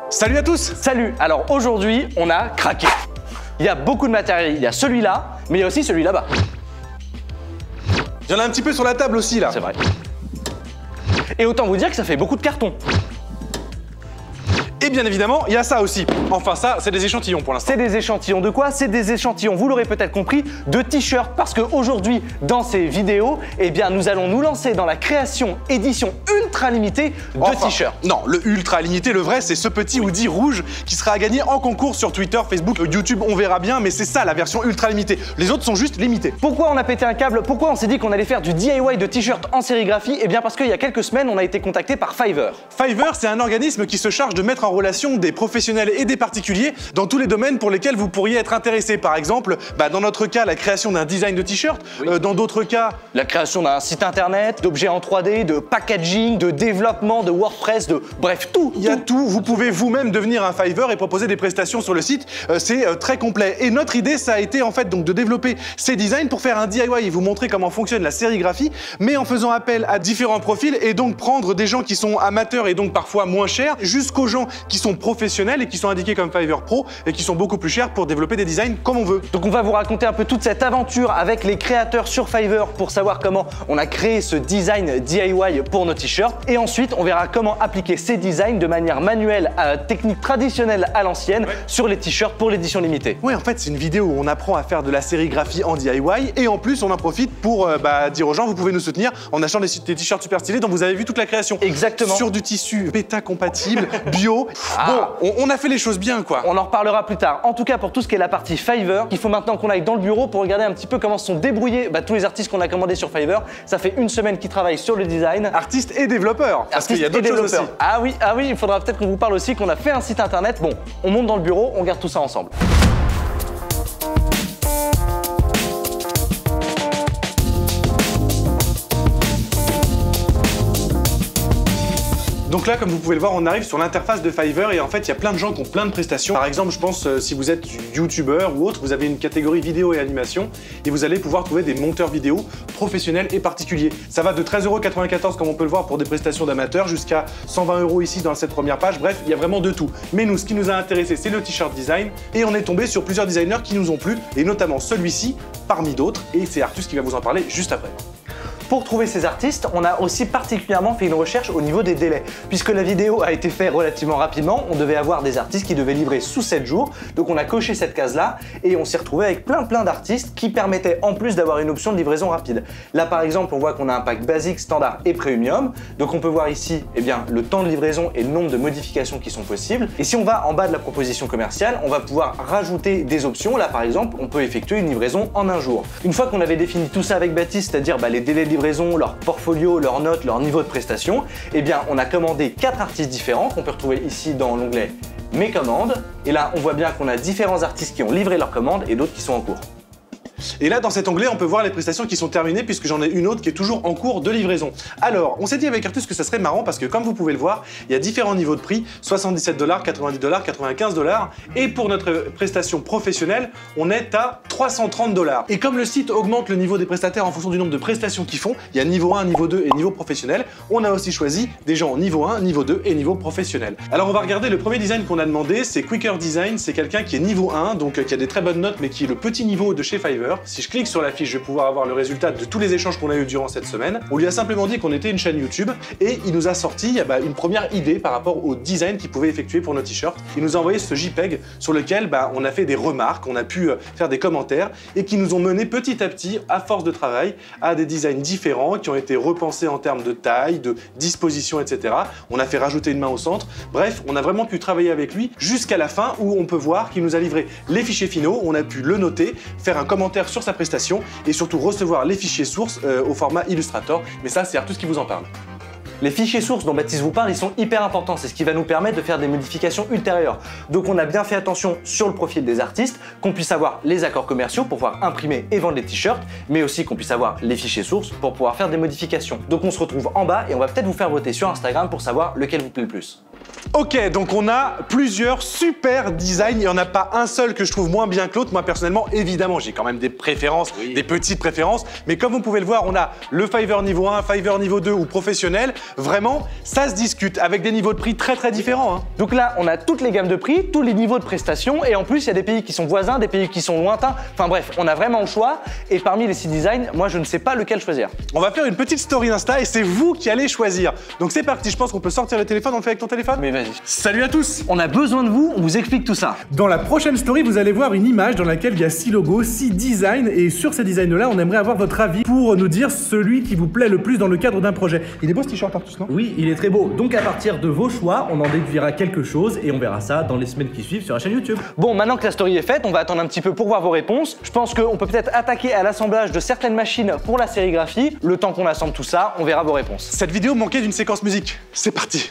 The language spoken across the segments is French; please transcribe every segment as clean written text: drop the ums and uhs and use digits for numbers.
Salut à tous! Salut! Alors aujourd'hui, on a craqué. Il y a beaucoup de matériel, il y a celui-là, mais il y a aussi celui là-bas. Il y en a un petit peu sur la table aussi là. C'est vrai. Et autant vous dire que ça fait beaucoup de cartons. Et bien évidemment, il y a ça aussi. Enfin ça, c'est des échantillons pour l'instant. C'est des échantillons de quoi? C'est des échantillons, vous l'aurez peut-être compris, de t-shirts. Parce qu'aujourd'hui, dans ces vidéos, eh bien, nous allons nous lancer dans la création édition ultra limitée de t-shirts. Non, le ultra limité, le vrai, c'est ce petit hoodie rouge qui sera à gagner en concours sur Twitter, Facebook, YouTube, on verra bien, mais c'est ça la version ultra limitée. Les autres sont juste limités. Pourquoi on a pété un câble? Pourquoi on s'est dit qu'on allait faire du DIY de t-shirts en sérigraphie? Eh bien parce qu'il y a quelques semaines, on a été contacté par Fiverr. Fiverr, c'est un organisme qui se charge de mettre en relation des professionnels et des particuliers dans tous les domaines pour lesquels vous pourriez être intéressé. Par exemple, dans notre cas, la création d'un design de t-shirt. Oui. Dans d'autres cas, la création d'un site internet, d'objets en 3D, de packaging, de développement, de WordPress, bref, tout. Il y a tout. Vous pouvez vous-même devenir un Fiverr et proposer des prestations sur le site. C'est très complet. Et notre idée, ça a été en fait donc de développer ces designs pour faire un DIY et vous montrer comment fonctionne la sérigraphie, mais en faisant appel à différents profils et donc prendre des gens qui sont amateurs et donc parfois moins chers, jusqu'aux gens qui sont professionnels et qui sont indiqués comme Fiverr Pro et qui sont beaucoup plus chers pour développer des designs comme on veut. Donc on va vous raconter un peu toute cette aventure avec les créateurs sur Fiverr pour savoir comment on a créé ce design DIY pour nos t-shirts. Et ensuite, on verra comment appliquer ces designs de manière manuelle, technique traditionnelle à l'ancienne, sur les t-shirts pour l'édition limitée. Ouais, en fait, c'est une vidéo où on apprend à faire de la sérigraphie en DIY et en plus, on en profite pour dire aux gens, vous pouvez nous soutenir en achetant des t-shirts super stylés dont vous avez vu toute la création. Exactement. Sur du tissu bêta compatible, bio. Bon, on a fait les choses bien, quoi. On en reparlera plus tard. En tout cas, pour tout ce qui est la partie Fiverr, il faut maintenant qu'on aille dans le bureau pour regarder un petit peu comment se sont débrouillés tous les artistes qu'on a commandés sur Fiverr. Ça fait une semaine qu'ils travaillent sur le design. Artistes et développeurs. Parce qu'il y a d'autres choses aussi. Ah oui, il faudra peut-être qu'on vous parle aussi qu'on a fait un site internet. Bon, on monte dans le bureau, on regarde tout ça ensemble. Donc là, comme vous pouvez le voir, on arrive sur l'interface de Fiverr et en fait, il y a plein de gens qui ont plein de prestations. Par exemple, je pense, si vous êtes youtubeur ou autre, vous avez une catégorie vidéo et animation et vous allez pouvoir trouver des monteurs vidéo professionnels et particuliers. Ça va de 13,94 € comme on peut le voir pour des prestations d'amateurs jusqu'à 120 € ici dans cette première page. Bref, il y a vraiment de tout. Mais nous, ce qui nous a intéressé, c'est le t-shirt design et on est tombé sur plusieurs designers qui nous ont plu et notamment celui-ci parmi d'autres et c'est Artus qui va vous en parler juste après. Pour trouver ces artistes, on a aussi particulièrement fait une recherche au niveau des délais. Puisque la vidéo a été faite relativement rapidement, on devait avoir des artistes qui devaient livrer sous 7 jours. Donc on a coché cette case-là et on s'est retrouvé avec plein d'artistes qui permettaient en plus d'avoir une option de livraison rapide. Là par exemple, on voit qu'on a un pack basique, standard et premium. Donc on peut voir ici le temps de livraison et le nombre de modifications qui sont possibles. Et si on va en bas de la proposition commerciale, on va pouvoir rajouter des options. Là par exemple, on peut effectuer une livraison en un jour. Une fois qu'on avait défini tout ça avec Baptiste, c'est-à-dire les délais de livraison, leur portfolio, leurs notes, leur niveau de prestation, eh bien on a commandé 4 artistes différents qu'on peut retrouver ici dans l'onglet Mes commandes. Et là on voit bien qu'on a différents artistes qui ont livré leurs commandes et d'autres qui sont en cours. Et là, dans cet onglet, on peut voir les prestations qui sont terminées puisque j'en ai une autre qui est toujours en cours de livraison. Alors, on s'est dit avec Artus que ça serait marrant parce que comme vous pouvez le voir, il y a différents niveaux de prix, 77 $, 90 $, 95 $. Et pour notre prestation professionnelle, on est à 330 $. Et comme le site augmente le niveau des prestataires en fonction du nombre de prestations qu'ils font, il y a niveau 1, niveau 2 et niveau professionnel, on a aussi choisi des gens niveau 1, niveau 2 et niveau professionnel. Alors on va regarder le premier design qu'on a demandé, c'est Quicker Design, c'est quelqu'un qui est niveau 1, donc qui a des très bonnes notes mais qui est le petit niveau de chez Fiverr. Si je clique sur la fiche, je vais pouvoir avoir le résultat de tous les échanges qu'on a eu durant cette semaine. On lui a simplement dit qu'on était une chaîne YouTube et il nous a sorti une première idée par rapport au design qu'il pouvait effectuer pour nos t-shirts. Il nous a envoyé ce JPEG sur lequel on a fait des remarques, on a pu faire des commentaires et qui nous ont mené petit à petit, à force de travail, à des designs différents qui ont été repensés en termes de taille, de disposition, etc. On a fait rajouter une main au centre. Bref, on a vraiment pu travailler avec lui jusqu'à la fin où on peut voir qu'il nous a livré les fichiers finaux, on a pu le noter, faire un commentaire sur sa prestation et surtout recevoir les fichiers sources au format Illustrator. Mais ça, c'est Artus qui vous en parle. Les fichiers sources dont Baptiste vous parle, ils sont hyper importants. C'est ce qui va nous permettre de faire des modifications ultérieures. Donc on a bien fait attention sur le profil des artistes, qu'on puisse avoir les accords commerciaux pour pouvoir imprimer et vendre les t-shirts, mais aussi qu'on puisse avoir les fichiers sources pour pouvoir faire des modifications. Donc on se retrouve en bas et on va peut-être vous faire voter sur Instagram pour savoir lequel vous plaît le plus. Ok, donc on a plusieurs super designs. Il n'y en a pas un seul que je trouve moins bien que l'autre. Moi, personnellement, évidemment, j'ai quand même des préférences, des petites préférences. Mais comme vous pouvez le voir, on a le Fiverr niveau 1, Fiverr niveau 2 ou professionnel. Vraiment, ça se discute avec des niveaux de prix très très différents. Donc là, on a toutes les gammes de prix, tous les niveaux de prestations. Et en plus, il y a des pays qui sont voisins, des pays qui sont lointains. Enfin bref, on a vraiment le choix. Et parmi les 6 designs, moi, je ne sais pas lequel choisir. On va faire une petite story Insta et c'est vous qui allez choisir. Donc c'est parti, je pense qu'on peut sortir le téléphone. On le fait avec ton téléphone? Mais vas-y. Salut à tous! On a besoin de vous, on vous explique tout ça. Dans la prochaine story, vous allez voir une image dans laquelle il y a 6 logos, 6 designs, et sur ces designs-là, on aimerait avoir votre avis pour nous dire celui qui vous plaît le plus dans le cadre d'un projet. Il est beau ce t-shirt Artus, non? Oui, il est très beau. Donc à partir de vos choix, on en déduira quelque chose et on verra ça dans les semaines qui suivent sur la chaîne YouTube. Bon, maintenant que la story est faite, on va attendre un petit peu pour voir vos réponses. Je pense qu'on peut peut-être attaquer à l'assemblage de certaines machines pour la sérigraphie. Le temps qu'on assemble tout ça, on verra vos réponses. Cette vidéo manquait d'une séquence musique. C'est parti!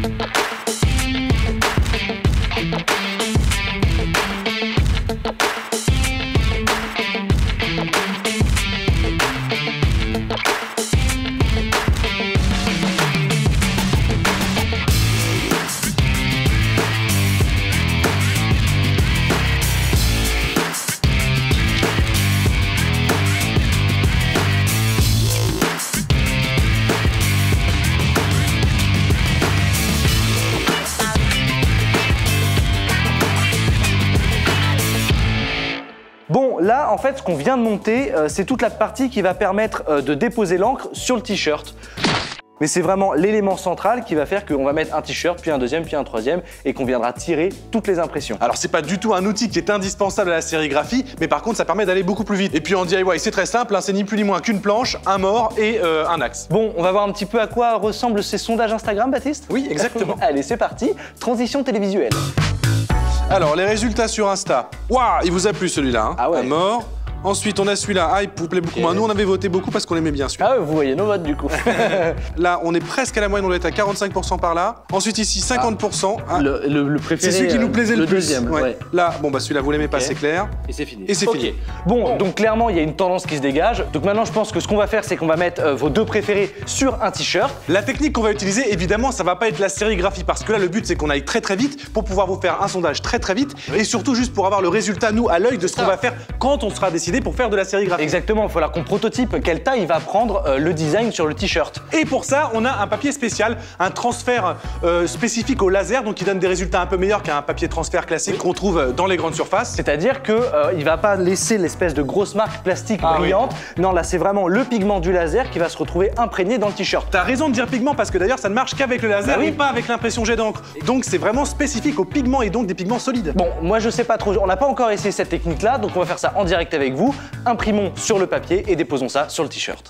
Bon, là, en fait, ce qu'on vient de monter, c'est toute la partie qui va permettre de déposer l'encre sur le t-shirt. Mais c'est vraiment l'élément central qui va faire qu'on va mettre un t-shirt, puis un deuxième, puis un troisième, et qu'on viendra tirer toutes les impressions. Alors c'est pas du tout un outil qui est indispensable à la sérigraphie, mais par contre ça permet d'aller beaucoup plus vite. Et puis en DIY c'est très simple, hein, c'est ni plus ni moins qu'une planche, un mort et un axe. Bon, on va voir un petit peu à quoi ressemblent ces sondages Instagram, Baptiste? Oui, exactement. Allez, c'est parti, transition télévisuelle. Alors les résultats sur Insta. Waouh, il vous a plu celui-là, hein? Ah ouais. Un mort. Ensuite, on a celui-là. Ah, il vous plaît beaucoup moins. Nous, on avait voté beaucoup parce qu'on aimait bien celui-là. Ah ouais, vous voyez nos votes du coup. Là, on est presque à la moyenne, on doit être à 45% par là. Ensuite, ici, 50%. Ah. Le préféré. C'est celui qui nous plaisait le plus. deuxième, ouais. Là, bon, bah celui-là, vous l'aimez pas, c'est clair. Et c'est fini. Et c'est fini. Bon, donc clairement, il y a une tendance qui se dégage. Donc maintenant, je pense que ce qu'on va faire, c'est qu'on va mettre vos deux préférés sur un t-shirt. La technique qu'on va utiliser, évidemment, ça va pas être la sérigraphie parce que là, le but, c'est qu'on aille très très vite pour pouvoir vous faire un sondage très très vite et surtout juste pour avoir le résultat, nous, à l'œil de ce qu'on va faire quand on sera décidé pour faire de la sérigraphie. Exactement, il va falloir qu'on prototype quelle taille va prendre le design sur le t-shirt. Et pour ça, on a un papier spécial, un transfert spécifique au laser, donc qui donne des résultats un peu meilleurs qu'un papier transfert classique qu'on trouve dans les grandes surfaces. C'est-à-dire que il va pas laisser l'espèce de grosse marque plastique brillante. Oui. Non, là, c'est vraiment le pigment du laser qui va se retrouver imprégné dans le t-shirt. T'as raison de dire pigment parce que d'ailleurs, ça ne marche qu'avec le laser et pas avec l'impression jet d'encre. Donc, c'est vraiment spécifique aux pigments et donc des pigments solides. Bon, moi, je sais pas trop. On n'a pas encore essayé cette technique-là, donc on va faire ça en direct avec vous. Imprimons sur le papier et déposons ça sur le t-shirt.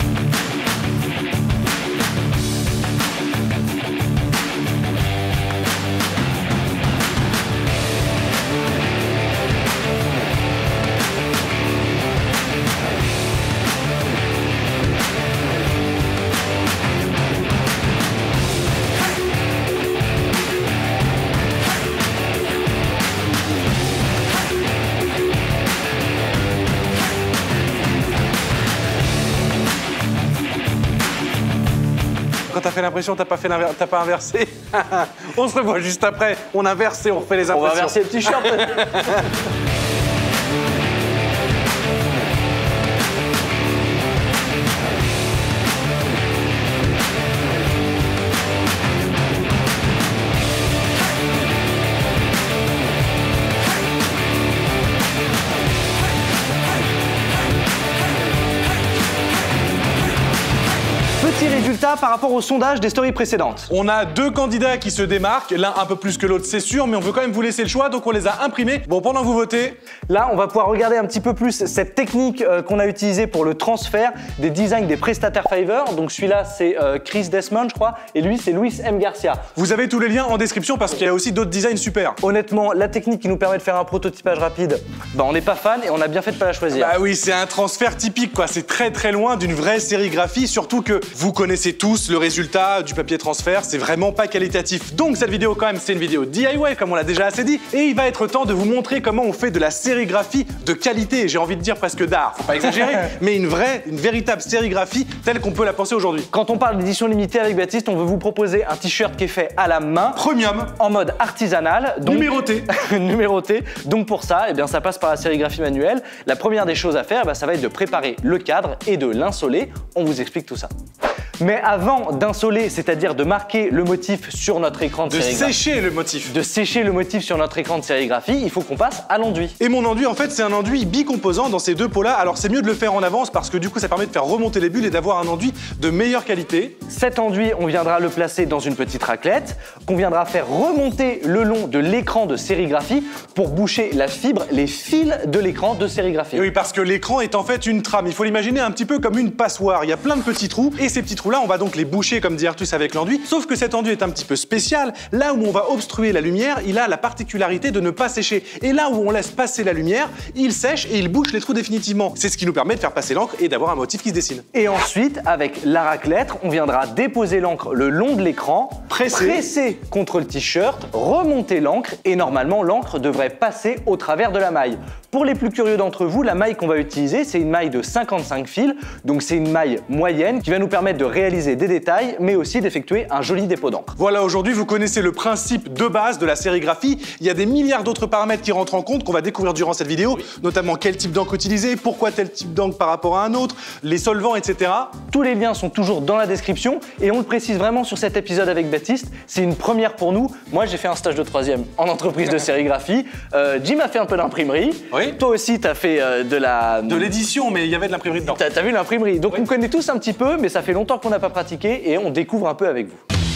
Quand t'as fait l'impression, t'as pas inversé. On se revoit juste après. On inverse et on refait les impressions. On va inverser le t-shirt. Petit résultat par rapport au sondage des stories précédentes. On a deux candidats qui se démarquent, l'un un peu plus que l'autre c'est sûr, mais on veut quand même vous laisser le choix, donc on les a imprimés. Bon, pendant que vous votez... Là, on va pouvoir regarder un petit peu plus cette technique qu'on a utilisée pour le transfert des designs des prestataires Fiverr. Donc celui-là, c'est Chris Desmond, je crois, et lui, c'est Luis M. Garcia. Vous avez tous les liens en description parce qu'il y a aussi d'autres designs super. Honnêtement, la technique qui nous permet de faire un prototypage rapide, bah on n'est pas fan et on a bien fait de pas la choisir. Bah oui, c'est un transfert typique quoi, c'est très très loin d'une vraie sérigraphie, surtout que vous connaissez tous le résultat du papier transfert, c'est vraiment pas qualitatif. Donc cette vidéo quand même, c'est une vidéo DIY comme on l'a déjà assez dit, et il va être temps de vous montrer comment on fait de la sérigraphie de qualité, j'ai envie de dire presque d'art, faut pas exagérer, mais une véritable sérigraphie telle qu'on peut la penser aujourd'hui. Quand on parle d'édition limitée avec Baptiste, on veut vous proposer un t-shirt qui est fait à la main, Premium, en mode artisanal, donc numéroté. numéroté. Donc pour ça, eh bien, ça passe par la sérigraphie manuelle. La première des choses à faire, ça va être de préparer le cadre et de l'insoler. On vous explique tout ça. Mais avant d'insoler, c'est-à-dire de marquer le motif sur notre écran de sérigraphie, Sécher le motif. de sécher le motif sur notre écran de sérigraphie, il faut qu'on passe à l'enduit. Et mon enduit, en fait, c'est un enduit bicomposant dans ces deux pots-là. Alors c'est mieux de le faire en avance parce que du coup, ça permet de faire remonter les bulles et d'avoir un enduit de meilleure qualité. Cet enduit, on viendra le placer dans une petite raclette qu'on viendra faire remonter le long de l'écran de sérigraphie pour boucher la fibre, les fils de l'écran de sérigraphie. Et oui, parce que l'écran est en fait une trame. Il faut l'imaginer un petit peu comme une passoire. Il y a plein de petits trous et ces petits trous-là, on va donc les boucher comme dit Artus avec l'enduit. Sauf que cet enduit est un petit peu spécial. Là où on va obstruer la lumière, il a la particularité de ne pas sécher. Et là où on laisse passer la lumière, il sèche et il bouche les trous définitivement. C'est ce qui nous permet de faire passer l'encre et d'avoir un motif qui se dessine. Et ensuite, avec la raclette, on viendra déposer l'encre le long de l'écran, presser contre le t-shirt, remonter l'encre et normalement l'encre devrait passer au travers de la maille. Pour les plus curieux d'entre vous, la maille qu'on va utiliser, c'est une maille de 55 fils, donc c'est une maille moyenne qui va nous permettre de réaliser des détails, mais aussi d'effectuer un joli dépôt d'encre. Voilà, aujourd'hui, vous connaissez le principe de base de la sérigraphie. Il y a des milliards d'autres paramètres qui rentrent en compte qu'on va découvrir durant cette vidéo, notamment quel type d'encre utiliser, pourquoi tel type d'encre par rapport à un autre, les solvants, etc. Tous les liens sont toujours dans la description et on le précise vraiment sur cet épisode avec Baptiste, c'est une première pour nous. Moi, j'ai fait un stage de 3e en entreprise de sérigraphie. Jim a fait un peu d'imprimerie. Oui. Toi aussi, t'as fait De l'édition, mais il y avait de l'imprimerie dedans. T'as vu l'imprimerie. Donc Oui. on connaît tous un petit peu, mais ça fait longtemps qu'on n'a pas pratiqué et on découvre un peu avec vous.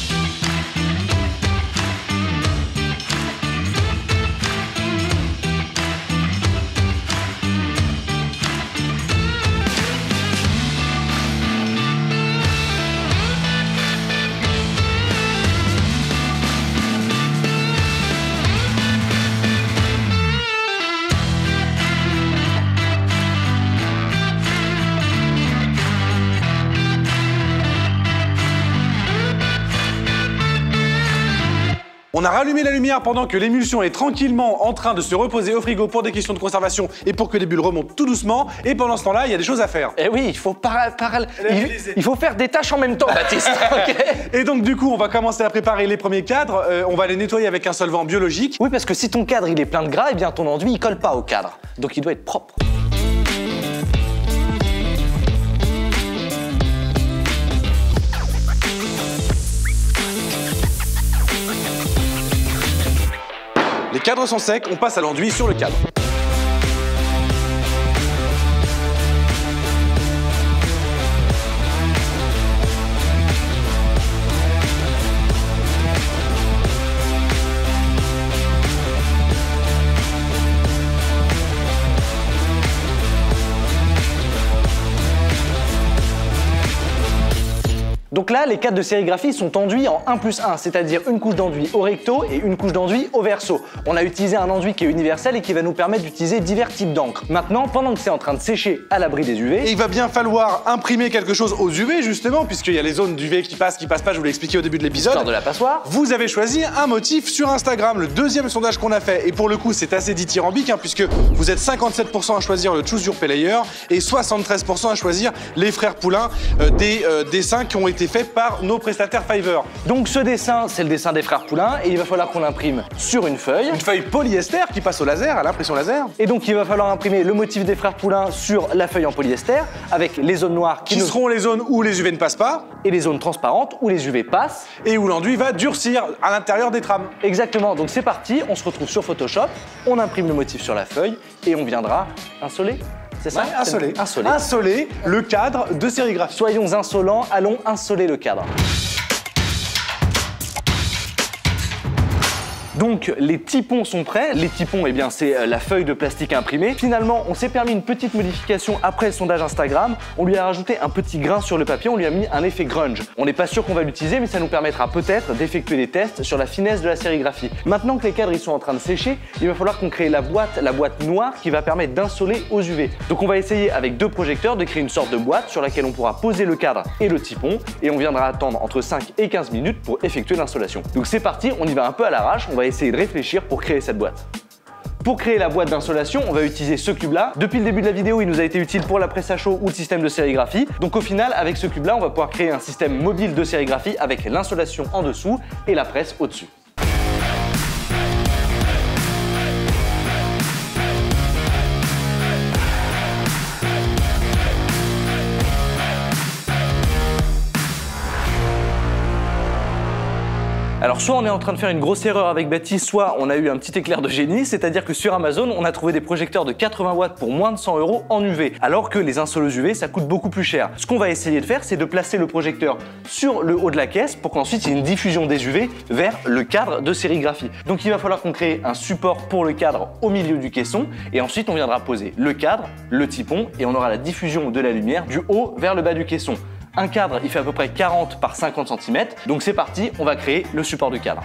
On a rallumé la lumière pendant que l'émulsion est tranquillement en train de se reposer au frigo pour des questions de conservation et pour que les bulles remontent tout doucement. Et pendant ce temps-là, il y a des choses à faire. Eh oui, il faut il faut faire des tâches en même temps, Baptiste. Ok. Et donc du coup, on va commencer à préparer les premiers cadres. On va les nettoyer avec un solvant biologique. Oui, parce que si ton cadre il est plein de gras, eh bien ton enduit il colle pas au cadre. Donc il doit être propre. Les cadres sont secs, on passe à l'enduit sur le cadre. Donc là, les cadres de sérigraphie sont enduits en 1+1, c'est-à-dire une couche d'enduit au recto et une couche d'enduit au verso. On a utilisé un enduit qui est universel et qui va nous permettre d'utiliser divers types d'encre. Maintenant, pendant que c'est en train de sécher à l'abri des UV... Et il va bien falloir imprimer quelque chose aux UV justement, puisqu'il y a les zones d'UV qui passent pas, je vous l'ai expliqué au début de l'épisode. Histoire de la passoire. Vous avez choisi un motif sur Instagram, le deuxième sondage qu'on a fait, et pour le coup c'est assez dithyrambique, puisque vous êtes 57% à choisir le Choose Your Pay Layer et 73% à choisir les frères Poulain, des dessins qui ont été faits par nos prestataires Fiverr. Donc ce dessin, c'est le dessin des frères Poulain et il va falloir qu'on l'imprime sur une feuille. Une feuille polyester qui passe au laser, à l'impression laser. Et donc il va falloir imprimer le motif des frères Poulain sur la feuille en polyester avec les zones noires Qui seront les zones où les UV ne passent pas et les zones transparentes où les UV passent. et où l'enduit va durcir à l'intérieur des trames. Exactement, donc c'est parti, on se retrouve sur Photoshop, on imprime le motif sur la feuille et on viendra insoler. C'est ça? Ouais, insoler. Insoler. Insoler le cadre de sérigraphie. Soyons insolents, allons insoler le cadre. Donc les typons sont prêts. Les typons, eh bien c'est la feuille de plastique imprimée. Finalement, on s'est permis une petite modification après le sondage Instagram. On lui a rajouté un petit grain sur le papier, on lui a mis un effet grunge. On n'est pas sûr qu'on va l'utiliser, mais ça nous permettra peut-être d'effectuer des tests sur la finesse de la sérigraphie. Maintenant que les cadres ils sont en train de sécher, il va falloir qu'on crée la boîte noire qui va permettre d'insoler aux UV. Donc on va essayer avec 2 projecteurs de créer une sorte de boîte sur laquelle on pourra poser le cadre et le typon, et on viendra attendre entre 5 et 15 minutes pour effectuer l'insolation. Donc c'est parti, on y va un peu à l'arrache, on va essayer de réfléchir pour créer cette boîte. Pour créer la boîte d'insolation, on va utiliser ce cube-là. Depuis le début de la vidéo, il nous a été utile pour la presse à chaud ou le système de sérigraphie. Donc au final, avec ce cube-là, on va pouvoir créer un système mobile de sérigraphie avec l'insolation en dessous et la presse au-dessus. Alors soit on est en train de faire une grosse erreur avec Baptiste, soit on a eu un petit éclair de génie, c'est-à-dire que sur Amazon, on a trouvé des projecteurs de 80 watts pour moins de 100 € en UV, alors que les insoleuses UV, ça coûte beaucoup plus cher. Ce qu'on va essayer de faire, c'est de placer le projecteur sur le haut de la caisse pour qu'ensuite il y ait une diffusion des UV vers le cadre de sérigraphie. Donc il va falloir qu'on crée un support pour le cadre au milieu du caisson, et ensuite on viendra poser le cadre, le typon, et on aura la diffusion de la lumière du haut vers le bas du caisson. Un cadre, il fait à peu près 40 par 50 cm, donc c'est parti, on va créer le support du cadre.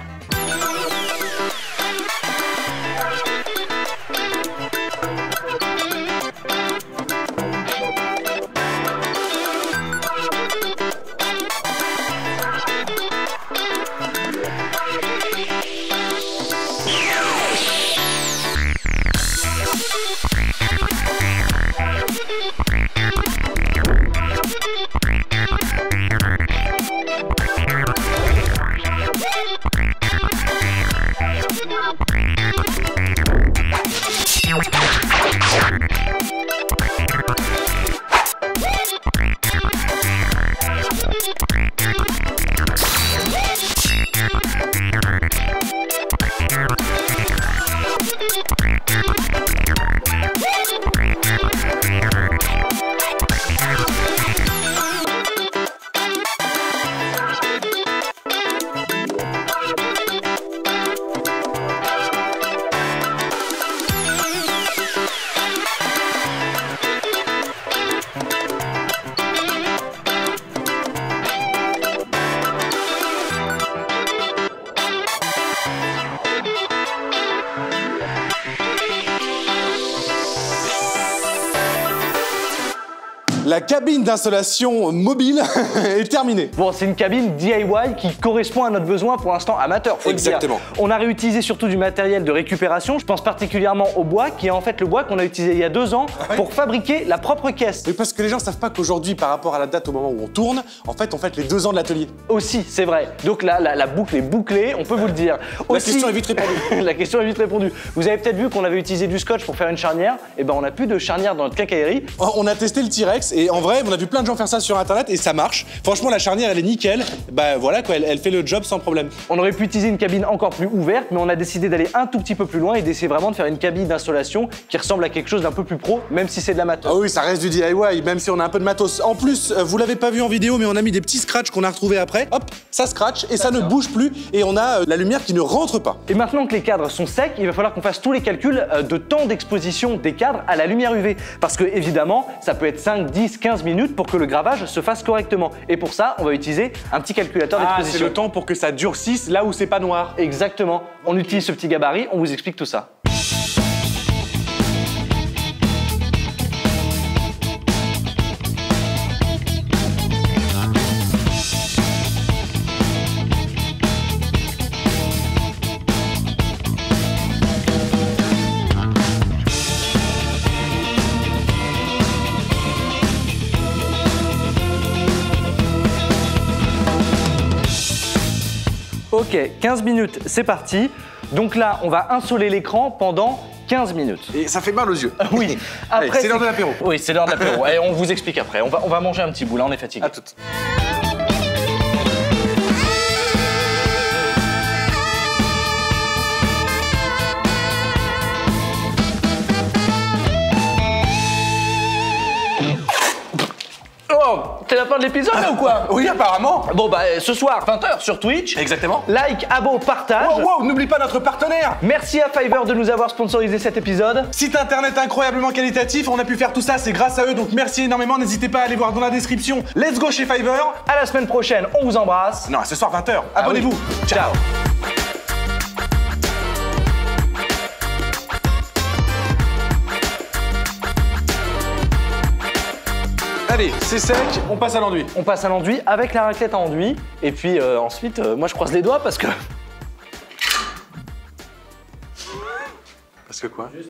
La cabine d'insolation mobile est terminée. Bon, c'est une cabine DIY qui correspond à notre besoin pour l'instant amateur, faut Exactement. le dire. On a réutilisé surtout du matériel de récupération. Je pense particulièrement au bois, qui est en fait le bois qu'on a utilisé il y a 2 ans pour fabriquer la propre caisse. Mais parce que les gens savent pas qu'aujourd'hui, par rapport à la date au moment où on tourne, en fait, on fête les 2 ans de l'atelier. Aussi, c'est vrai. Donc là, la boucle est bouclée, on peut vous le dire. La question est vite répondue. La question est vite répondue. Vous avez peut-être vu qu'on avait utilisé du scotch pour faire une charnière. Et ben, on n'a plus de charnière dans notre quincaillerie. On a testé le T-Rex et en vrai, on a vu plein de gens faire ça sur internet et ça marche. Franchement, la charnière, elle est nickel. Bah voilà quoi, elle fait le job sans problème. On aurait pu utiliser une cabine encore plus ouverte, mais on a décidé d'aller un tout petit peu plus loin et d'essayer vraiment de faire une cabine d'insolation qui ressemble à quelque chose d'un peu plus pro, même si c'est de l'amateur. Ah oui, ça reste du DIY, même si on a un peu de matos. En plus, vous l'avez pas vu en vidéo, mais on a mis des petits scratchs qu'on a retrouvés après. Hop, ça scratch et ça ne bouge plus et on a la lumière qui ne rentre pas. Et maintenant que les cadres sont secs, il va falloir qu'on fasse tous les calculs de temps d'exposition des cadres à la lumière UV. Parce que évidemment, ça peut être 5, 10, 15 minutes pour que le gravage se fasse correctement. Et pour ça, on va utiliser un petit calculateur d'exposition. Ah, c'est le temps pour que ça durcisse là où c'est pas noir. Exactement. On utilise ce petit gabarit, on vous explique tout ça. Ok, 15 minutes, c'est parti. Donc là, on va insoler l'écran pendant 15 minutes. Et ça fait mal aux yeux. Oui. Après, c'est l'heure de l'apéro. Oui, c'est l'heure de l'apéro. Et on vous explique après. On va manger un petit bout, là, on est fatigué. À toutes. Oh, c'est la fin fin de l'épisode ou quoi? Oui, apparemment. Bon bah ce soir 20h sur Twitch. Exactement. Like, abo, partage. Wow, n'oublie pas notre partenaire. Merci à Fiverr de nous avoir sponsorisé cet épisode. Site internet incroyablement qualitatif, on a pu faire tout ça, c'est grâce à eux, donc merci énormément, n'hésitez pas à aller voir dans la description. Let's go chez Fiverr. À la semaine prochaine, on vous embrasse. Non, ce soir 20h, abonnez-vous. Oui. Ciao. Allez, c'est sec, on passe à l'enduit. On passe à l'enduit avec la raclette à enduit. Et puis ensuite, moi je croise les doigts parce que... Parce que quoi?